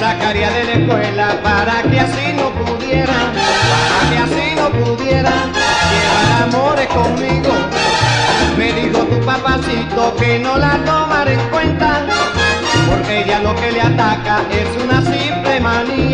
sacaría de la escuela para que así no pudiera llevar amores conmigo. Me dijo tu papacito que no la tomaré en cuenta, porque ella lo que le ataca es una simple manía.